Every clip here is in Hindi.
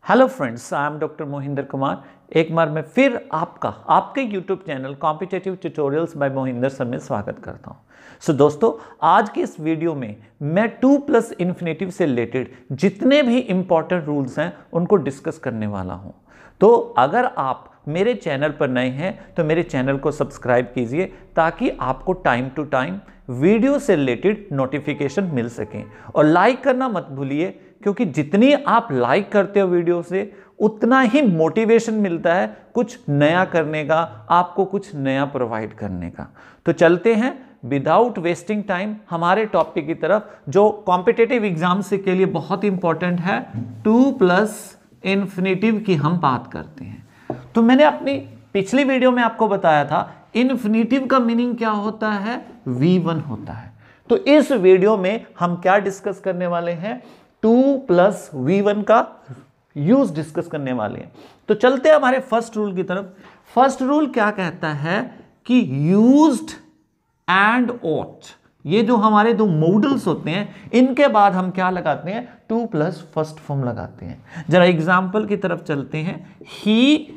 Hello friends, I am doctor Mohinder Kumar. एक बार मैं फिर आपके YouTube channel competitive tutorials by Mohinder sir में स्वागत करता हूं। दोस्तों, आज की इस वीडियो में मैं टू प्लस इन्फिनेटिव से रिलेटेड जितने भी इंपॉर्टेंट रूल्स हैं उनको डिस्कस करने वाला हूं। तो अगर आप मेरे चैनल पर नए हैं तो मेरे चैनल को सब्सक्राइब कीजिए ताकि आपको टाइम टू टाइम वीडियो से रिलेटेड नोटिफिकेशन मिल सकें। और लाइक करना मत भूलिए, क्योंकि जितनी आप लाइक करते हो वीडियो से उतना ही मोटिवेशन मिलता है कुछ नया करने का, आपको कुछ नया प्रोवाइड करने का। तो चलते हैं विदाउट वेस्टिंग टाइम हमारे टॉपिक की तरफ, जो कॉम्पिटिटिव एग्जाम से के लिए बहुत इंपॉर्टेंट है। टू प्लस इन्फिनेटिव की हम बात करते हैं। तो मैंने अपनी पिछली वीडियो में आपको बताया था इन्फिनेटिव का मीनिंग क्या होता है, V1 होता है। तो इस वीडियो में हम क्या डिस्कस करने वाले हैं, टू प्लस V1 का यूज डिस्कस करने वाले हैं। तो चलते हैं हमारे फर्स्ट रूल की तरफ। फर्स्ट रूल क्या कहता है कि यूज्ड एंड ought, ये जो हमारे दो मॉडल्स होते हैं इनके बाद हम क्या लगाते हैं, टू प्लस फर्स्ट फॉर्म लगाते हैं। जरा एग्जाम्पल की तरफ चलते हैं। He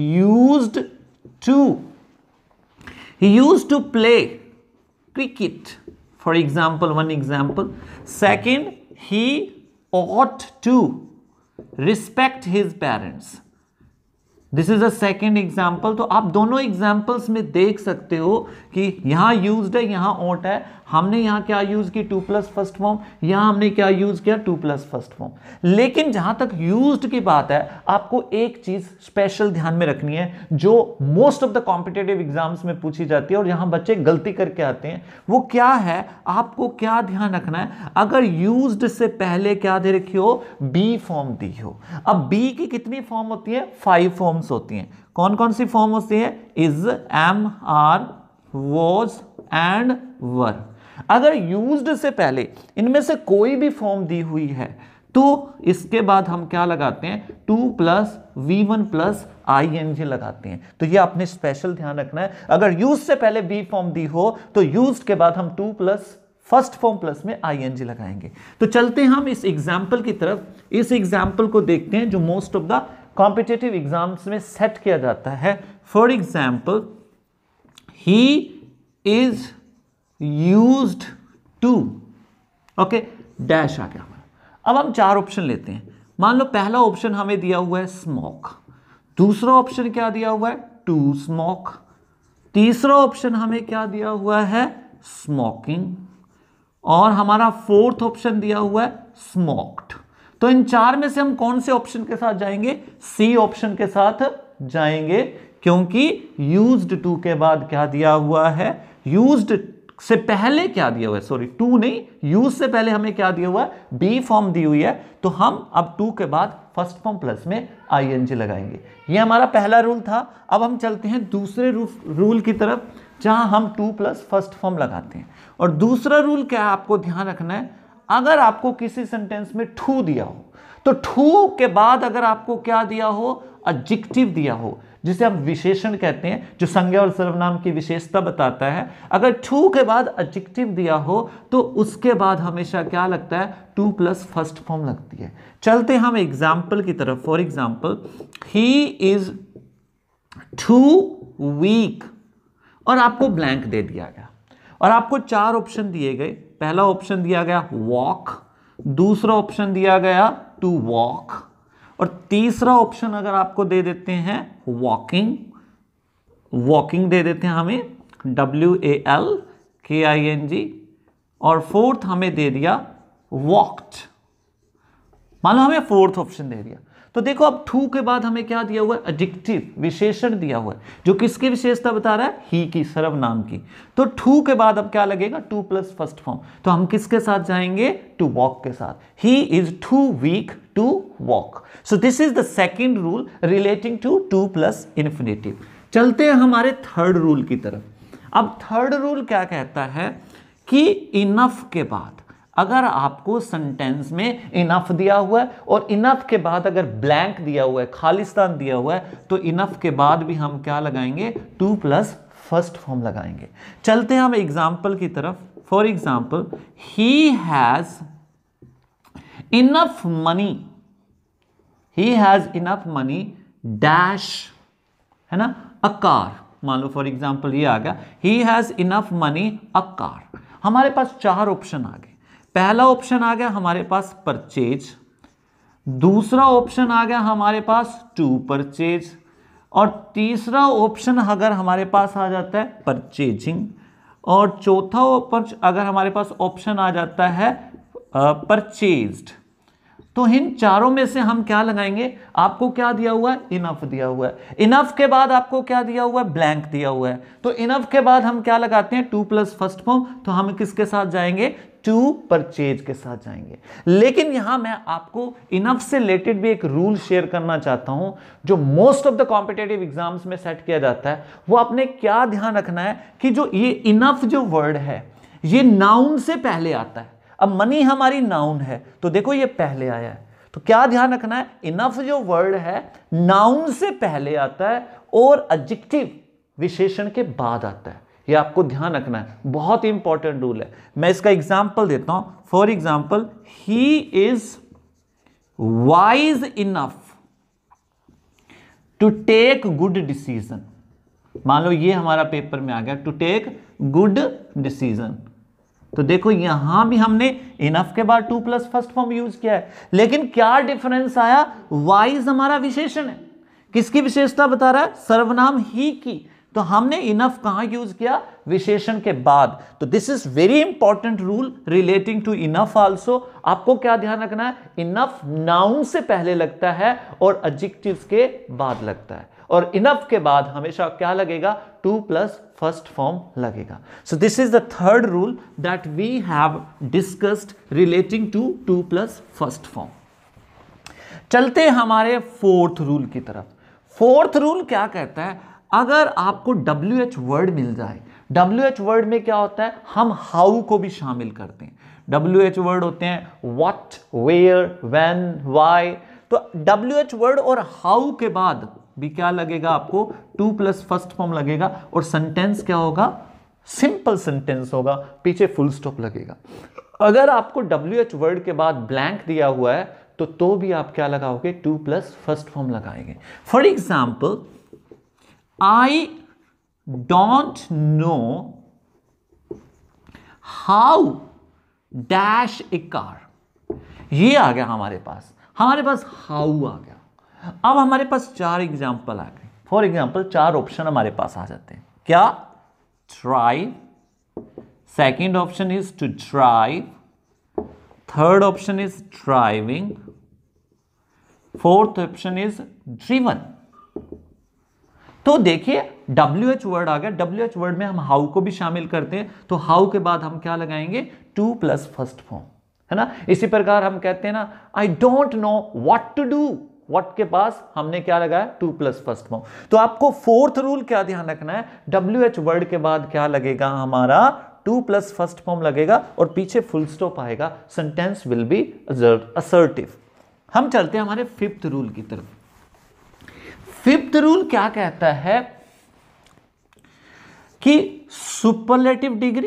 used to play cricket, for example, one example. Second, he ought to respect his parents. This is a second example. तो आप दोनों एग्जाम्पल्स में देख सकते हो कि यहां यूज्ड है, यहां ought है। हमने यहां क्या यूज की, टू प्लस फर्स्ट फॉर्म, यहां हमने क्या यूज किया, टू प्लस फर्स्ट फॉर्म। लेकिन जहां तक यूज्ड की बात है, आपको एक चीज स्पेशल ध्यान में रखनी है जो most of the competitive exams में पूछी जाती है और यहां बच्चे गलती करके आते हैं। वो क्या है, आपको क्या ध्यान रखना है, अगर यूज्ड से पहले क्या दे रखी हो, बी फॉर्म दी हो। अब बी की कितनी फॉर्म होती है, 5 फॉर्म्स होती हैं। कौन कौन सी फॉर्म होती है, is, am, are, was and were. अगर यूज्ड से पहले इनमें से कोई भी फॉर्म दी हुई है तो इसके बाद हम क्या लगाते हैं, to plus V1 plus ING लगाते हैं। तो ये आपने स्पेशल ध्यान रखना है। अगर यूज से पहले बी फॉर्म दी हो तो यूज के बाद हम to plus first form plus में ING लगाएंगे। तो चलते हैं हम इस एग्जाम्पल की तरफ। इस एग्जाम्पल को देखते हैं जो most of the competitive exams में सेट किया जाता है। For example, he is used to, okay, dash आ गया। अब हम 4 ऑप्शन लेते हैं। मान लो पहला ऑप्शन हमें दिया हुआ है स्मोक, दूसरा ऑप्शन क्या दिया हुआ है, टू स्मोक, तीसरा ऑप्शन हमें क्या दिया हुआ है, स्मोकिंग, और हमारा फोर्थ ऑप्शन दिया हुआ है स्मोक्ड। तो इन 4 में से हम कौन से ऑप्शन के साथ जाएंगे, सी ऑप्शन के साथ जाएंगे, क्योंकि यूज्ड टू के बाद क्या दिया हुआ है, यूज्ड से पहले क्या दिया हुआ है, सॉरी टू नहीं, यूज से पहले हमें क्या दिया हुआ है, बी फॉर्म दी हुई है। तो हम अब टू के बाद फर्स्ट फॉर्म प्लस में ING लगाएंगे। ये हमारा पहला रूल था। अब हम चलते हैं दूसरे रूल की तरफ, जहां हम टू प्लस फर्स्ट फॉर्म लगाते हैं। और दूसरा रूल क्या है, आपको ध्यान रखना है, अगर आपको किसी सेंटेंस में टू दिया हो तो टू के बाद अगर आपको क्या दिया हो, एडजेक्टिव दिया हो, जिसे हम विशेषण कहते हैं, जो संज्ञा और सर्वनाम की विशेषता बताता है। अगर टू के बाद एडजेक्टिव दिया हो तो उसके बाद हमेशा क्या लगता है, टू प्लस फर्स्ट फॉर्म लगती है। चलते हम एग्जाम्पल की तरफ। For example, he is too weak, और आपको ब्लैंक दे दिया गया और आपको 4 ऑप्शन दिए गए। पहला ऑप्शन दिया गया वॉक, दूसरा ऑप्शन दिया गया टू वॉक, और तीसरा ऑप्शन अगर आपको दे देते हैं वॉकिंग, वॉकिंग दे देते हैं हमें WALKING, और फोर्थ हमें दे दिया वॉक्ड। मान लो हमें फोर्थ ऑप्शन दे दिया। तो देखो अब टू के बाद हमें क्या दिया हुआ है, एडजेक्टिव, विशेषण दिया हुआ है, जो किसकी विशेषता बता रहा है, ही की, सर्वनाम की। तो टू के बाद अब क्या लगेगा, टू प्लस फर्स्ट फॉर्म। तो हम किसके साथ जाएंगे, टू वॉक के साथ। He is too weak to walk. So this is the second rule relating to to plus infinitive. चलते हैं हमारे थर्ड रूल की तरफ। अब थर्ड रूल क्या कहता है कि इनफ के बाद अगर आपको सेंटेंस में इनफ दिया हुआ है और इनफ के बाद अगर ब्लैंक दिया हुआ है, खालिस्तान दिया हुआ है, तो इनफ के बाद भी हम क्या लगाएंगे, टू प्लस फर्स्ट फॉर्म लगाएंगे। चलते हैं हम एग्जाम्पल की तरफ। For example, he has enough money he has enough money dash, है ना, अ कार। मान लो फॉर एग्जाम्पल ये आ गया, he has enough money a car. हमारे पास चार ऑप्शन आ गए। पहला ऑप्शन आ गया हमारे पास परचेज, दूसरा ऑप्शन आ गया हमारे पास टू परचेज, और तीसरा ऑप्शन अगर हमारे पास आ जाता है परचेजिंग, और चौथा ऑप्शन अगर हमारे पास ऑप्शन आ जाता है परचेज्ड। तो इन चारों में से हम क्या लगाएंगे? आपको क्या दिया हुआ है? इनफ दिया हुआ है। इनफ के बाद आपको क्या दिया हुआ है? ब्लैंक दिया हुआ है। तो इनफ के बाद हम क्या लगाते हैं? To plus first form. तो हम किसके साथ जाएंगे? टू परचेज के साथ जाएंगे। लेकिन यहां मैं आपको इनफ से रिलेटेड भी एक रूल शेयर करना चाहता हूं जो most of the competitive exams में सेट किया जाता है। वो आपने क्या ध्यान रखना है कि जो ये इनफ जो वर्ड है ये नाउन से पहले आता है। अब मनी हमारी नाउन है, तो देखो ये पहले आया है, तो क्या ध्यान रखना है? इनफ जो वर्ड है नाउन से पहले आता है और एडजेक्टिव विशेषण के बाद आता है। ये आपको ध्यान रखना है, बहुत ही इंपॉर्टेंट रूल है। मैं इसका एग्जांपल देता हूं। For example, he is wise enough to take good decision. मान लो ये हमारा पेपर में आ गया, टू टेक गुड डिसीजन। तो देखो यहां भी हमने इनफ के बाद to plus first form use किया है, लेकिन क्या डिफरेंस आया? वाइज हमारा विशेषण है। किसकी विशेषता बता रहा है? सर्वनाम ही की। तो हमने इनफ कहां यूज किया? विशेषण के बाद। तो this is very important rule relating to enough also. आपको क्या ध्यान रखना है? इनफ नाउन से पहले लगता है और एडजेक्टिव्स के बाद लगता है, और इनफ के बाद हमेशा क्या लगेगा? टू प्लस फर्स्ट फॉर्म लगेगा। So this is the third rule that we have discussed relating to to plus first form. चलते हमारे फोर्थ रूल की तरफ। फोर्थ रूल क्या कहता है? अगर आपको WH वर्ड मिल जाए, WH वर्ड में क्या होता है? हम हाउ को भी शामिल करते हैं। WH वर्ड होते हैं व्हाट, वेयर, व्हेन, व्हाई। तो WH वर्ड और हाउ के बाद भी क्या लगेगा? आपको टू प्लस फर्स्ट फॉर्म लगेगा, और सेंटेंस क्या होगा? सिंपल सेंटेंस होगा, पीछे फुल स्टॉप लगेगा। अगर आपको WH वर्ड के बाद ब्लैंक दिया हुआ है तो भी आप क्या लगाओगे? टू प्लस फर्स्ट फॉर्म लगाएंगे। For example, I don't know how dash a car। ये आ गया हमारे पास हाउ आ गया। अब हमारे पास चार एग्जाम्पल आ गए। फॉर एग्जाम्पल, चार ऑप्शन हमारे पास आ जाते हैं। क्या? Try, second option is to drive, third option is driving, fourth option is driven. तो देखिए WH वर्ड आ गया। WH वर्ड में हम हाउ को भी शामिल करते हैं, तो हाउ के बाद हम क्या लगाएंगे? टू प्लस फर्स्ट फॉर्म, है ना। इसी प्रकार हम कहते हैं ना, I don't know what to do, what के पास हमने क्या लगाया? To plus first form. तो आपको फोर्थ रूल क्या ध्यान रखना है? WH वर्ड के बाद क्या लगेगा? हमारा टू प्लस फर्स्ट फॉर्म लगेगा, और पीछे फुल स्टॉप आएगा। Sentence will be assertive. हम चलते हैं हमारे फिफ्थ रूल की तरफ। फिफ्थ रूल क्या कहता है कि सुपरलेटिव डिग्री,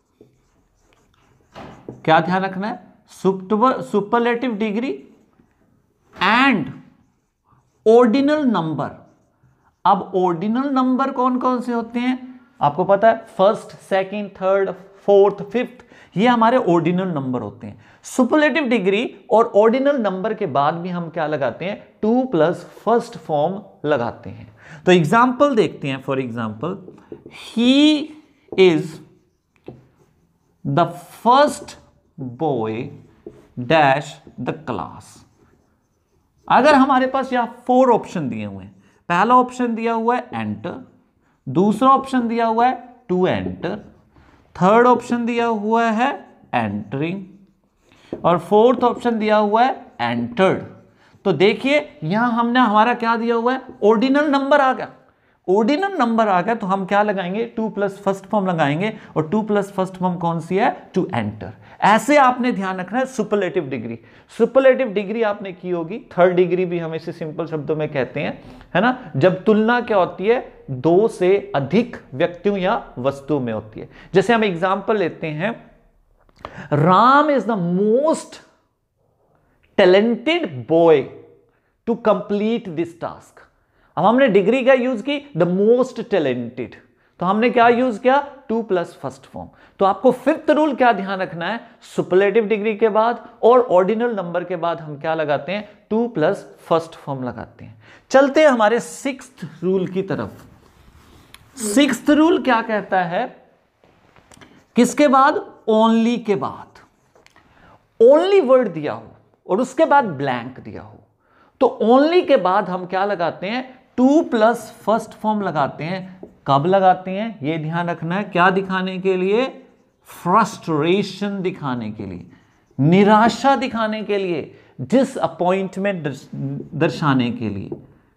क्या ध्यान रखना है? Superlative degree and ordinal number. अब ऑर्डिनल नंबर कौन कौन से होते हैं? आपको पता है, first, second, third, fourth, fifth, ये हमारे ऑर्डिनल नंबर होते हैं। सुपरलेटिव डिग्री और ऑर्डिनल नंबर के बाद भी हम क्या लगाते हैं? टू प्लस फर्स्ट फॉर्म लगाते हैं। तो एग्जाम्पल देखते हैं। For example, he is the first boy dash the class. अगर हमारे पास यहां फोर ऑप्शन दिए हुए हैं, पहला ऑप्शन दिया हुआ है एंटर, दूसरा ऑप्शन दिया हुआ है टू एंटर, थर्ड ऑप्शन दिया हुआ है एंटरिंग, और फोर्थ ऑप्शन दिया हुआ है एंटर्ड। तो देखिए यहां हमने हमारा क्या दिया हुआ है? ऑर्डिनल नंबर आ गया। ऑर्डिनल नंबर आ गया तो हम क्या लगाएंगे? टू प्लस फर्स्ट फॉर्म लगाएंगे, और टू प्लस फर्स्ट फॉर्म कौन सी है? To enter. ऐसे आपने ध्यान रखना है। सुपरलेटिव डिग्री, सुपरलेटिव डिग्री आपने की होगी। थर्ड डिग्री भी हम इसे सिंपल शब्दों में कहते हैं, है ना, जब तुलना क्या होती है? दो से अधिक व्यक्तियों या वस्तुओं में होती है। जैसे हम एग्जाम्पल लेते हैं, Ram is the most talented boy to complete this task. अब हमने डिग्री क्या यूज की, द मोस्ट टैलेंटेड, तो हमने क्या यूज किया, टू प्लस फर्स्ट फॉर्म। तो आपको फिफ्थ रूल क्या ध्यान रखना है, सुपरलेटिव डिग्री के बाद और ऑर्डिनल नंबर के बाद हम क्या लगाते हैं, टू प्लस फर्स्ट फॉर्म लगाते हैं। चलते हैं हमारे सिक्स्थ रूल की तरफ। सिक्स्थ रूल क्या कहता है, किसके बाद, ओनली के बाद, ओनली वर्ड दिया हो और उसके बाद ब्लैंक दिया हो, तो ओनली के बाद हम क्या लगाते हैं, टू प्लस फर्स्ट फॉर्म लगाते हैं। कब लगाते हैं, यह ध्यान रखना है, क्या दिखाने के लिए, फ्रस्ट्रेशन दिखाने के लिए, निराशा दिखाने के लिए, डिसअपॉइंटमेंट दर्शाने के लिए।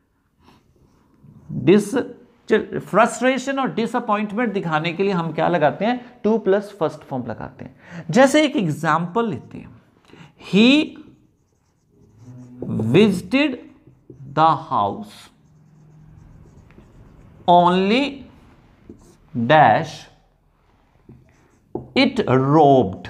फ्रस्ट्रेशन और डिसअपॉइंटमेंट दिखाने के लिए हम क्या लगाते हैं, टू प्लस फर्स्ट फॉर्म लगाते हैं। जैसे एक एग्जाम्पल लेते हैं, he visited the house only dash it robbed.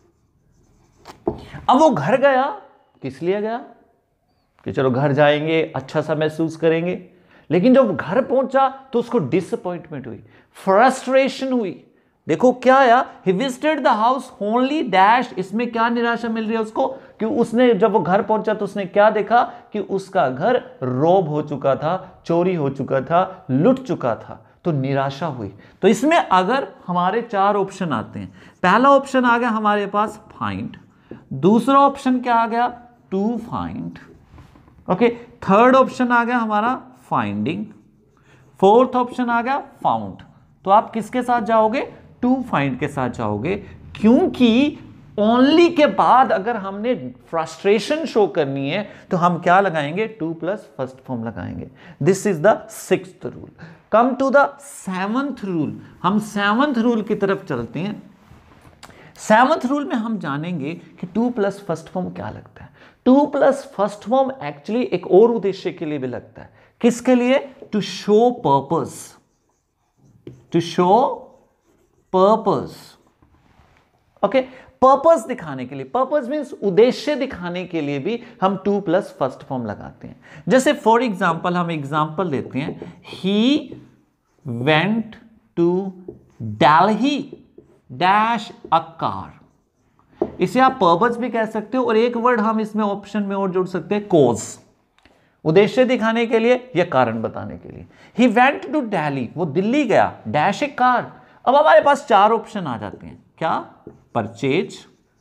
अब वो घर गया, किस लिए गया, कि चलो घर जाएंगे, अच्छा सा महसूस करेंगे, लेकिन जब घर पहुंचा तो उसको डिसअपॉइंटमेंट हुई, फ्रस्ट्रेशन हुई। देखो क्या आया, he visited the house only dash, इसमें क्या निराशा मिल रही है उसको, कि उसने जब वो घर पहुंचा तो उसने क्या देखा, कि उसका घर रोब हो चुका था, चोरी हो चुका था, लुट चुका था, तो निराशा हुई। तो इसमें अगर हमारे चार ऑप्शन आते हैं, पहला ऑप्शन आ गया हमारे पास फाइंड, दूसरा ऑप्शन क्या आ गया, to find, okay, third option आ गया हमारा फाइंडिंग, फोर्थ ऑप्शन आ गया फाउंड। तो आप किसके साथ जाओगे, टू फाइंड के साथ जाओगे, क्योंकि ओनली के बाद अगर हमने फ्रस्ट्रेशन शो करनी है तो हम क्या लगाएंगे, टू प्लस फर्स्ट फॉर्म लगाएंगे। This is the sixth rule. Come to the seventh rule, हम सेवंथ रूल की तरफ चलते हैं। सेवंथ रूल में हम जानेंगे कि टू प्लस फर्स्ट फॉर्म क्या लगता है। To plus first form actually एक और उद्देश्य के लिए भी लगता है, किसके लिए, to show purpose, to show purpose, okay, purpose दिखाने के लिए, पर्पस मींस उद्देश्य दिखाने के लिए भी हम टू प्लस फर्स्ट फॉर्म लगाते हैं। जैसे फॉर एग्जाम्पल हम एग्जाम्पल लेते हैं, he went to Delhi dash a car. इसे आप पर्पस भी कह सकते हो और एक वर्ड हम इसमें ऑप्शन में और जोड़ सकते हैं, कॉज, उद्देश्य दिखाने के लिए या कारण बताने के लिए। ही वेंट टू दिल्ली, वो दिल्ली गया, डैश ए कार। अब हमारे पास चार ऑप्शन आ जाते हैं, क्या, purchase,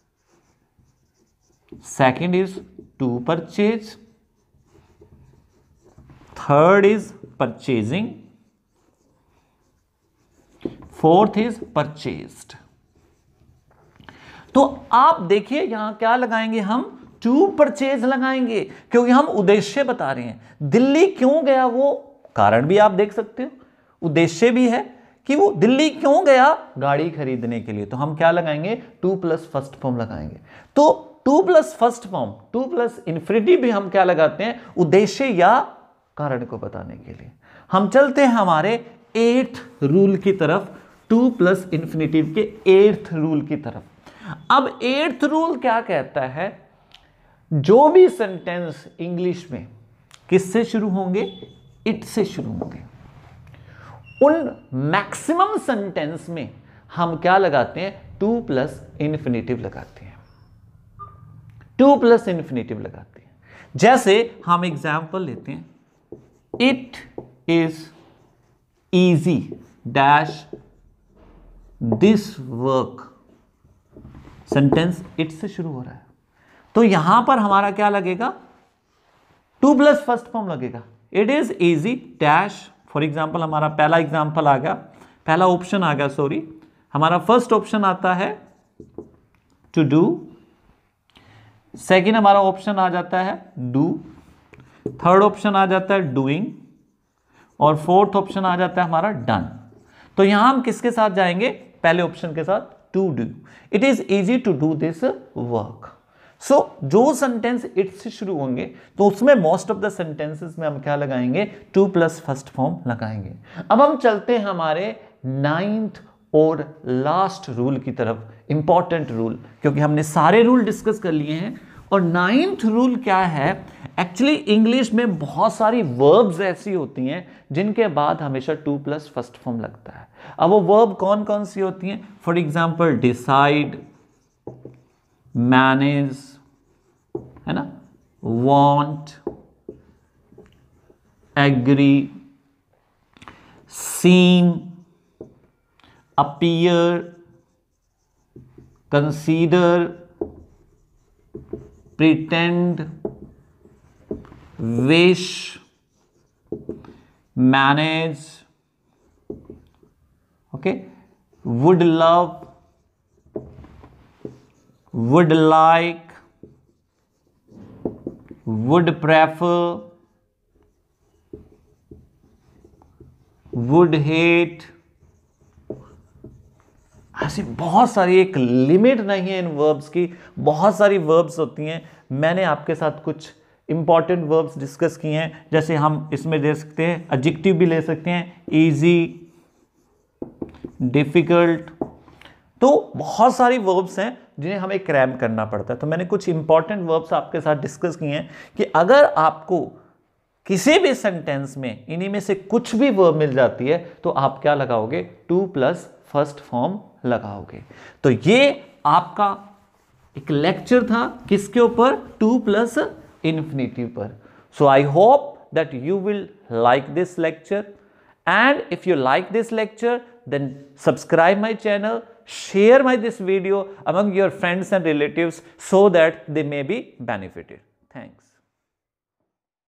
second is to purchase, third is purchasing, fourth is purchased. तो आप देखिए यहां क्या लगाएंगे, हम टू परचेज लगाएंगे, क्योंकि हम उद्देश्य बता रहे हैं। दिल्ली क्यों गया, वो कारण भी आप देख सकते हो, उद्देश्य भी है कि वो दिल्ली क्यों गया, गाड़ी खरीदने के लिए, तो हम क्या लगाएंगे, टू प्लस फर्स्ट फॉर्म लगाएंगे। तो to plus first form, to plus infinitive भी हम क्या लगाते हैं, उद्देश्य या कारण को बताने के लिए। हम चलते हैं हमारे एट्थ रूल की तरफ, टू प्लस इन्फिनिटिव के एट्थ रूल की तरफ। अब एट्थ रूल क्या कहता है, जो भी सेंटेंस इंग्लिश में किससे शुरू होंगे, इट से शुरू होंगे, उन मैक्सिमम सेंटेंस में हम क्या लगाते हैं, टू प्लस इन्फिनिटिव लगाते हैं, टू प्लस इन्फिनिटिव लगाते हैं। जैसे हम एग्जाम्पल लेते हैं, it is easy dash this work, sentence it से शुरू हो रहा है, तो यहां पर हमारा क्या लगेगा, टू प्लस फर्स्ट फॉर्म लगेगा। It is easy dash, for example हमारा पहला एग्जाम्पल आ गया, पहला ऑप्शन आ गया, सॉरी, हमारा फर्स्ट ऑप्शन आता है टू डू, सेकेंड हमारा ऑप्शन आ जाता है डू, थर्ड ऑप्शन आ जाता है डूइंग, और फोर्थ ऑप्शन आ जाता है हमारा डन। तो यहां हम किसके साथ जाएंगे, पहले ऑप्शन के साथ, to do. It is easy to do this work. So जो सेंटेंस इट से शुरू होंगे तो उसमें मोस्ट ऑफ द सेंटेंसेस में हम क्या लगाएंगे, टू प्लस फर्स्ट फॉर्म लगाएंगे। अब हम चलते हैं हमारे नाइन्थ और लास्ट रूल की तरफ, इंपॉर्टेंट रूल, क्योंकि हमने सारे रूल डिस्कस कर लिए हैं और 9th रूल क्या है, एक्चुअली इंग्लिश में बहुत सारी वर्ब्स ऐसी होती हैं जिनके बाद हमेशा टू प्लस फर्स्ट फॉर्म लगता है। अब वो वर्ब कौन कौन सी होती हैं? फॉर एग्जाम्पल डिसाइड, मैनेज, है ना, want, agree, seem, appear, consider, pretend, wish, manage, okay, would love, would like, would prefer, would hate, ऐसी बहुत सारी, एक लिमिट नहीं है इन वर्ब्स की, बहुत सारी वर्ब्स होती हैं। मैंने आपके साथ कुछ इंपॉर्टेंट वर्ब्स डिस्कस किए हैं, जैसे हम इसमें दे सकते हैं, एडजेक्टिव भी ले सकते हैं, इजी, डिफिकल्ट। तो बहुत सारी वर्ब्स हैं जिन्हें हमें क्रैम करना पड़ता है। तो मैंने कुछ इंपॉर्टेंट वर्ब्स आपके साथ डिस्कस किए हैं कि अगर आपको किसी भी सेंटेंस में इन्हीं में से कुछ भी वर्ब मिल जाती है तो आप क्या लगाओगे? टू प्लस फर्स्ट फॉर्म लगाओगे। तो ये आपका एक लेक्चर था किसके ऊपर? टू प्लस इन्फिनेटिव पर। So I hope that you will like this lecture, and if you like this lecture then subscribe my channel, share this video among your friends and relatives so that they may be benefited. Thanks.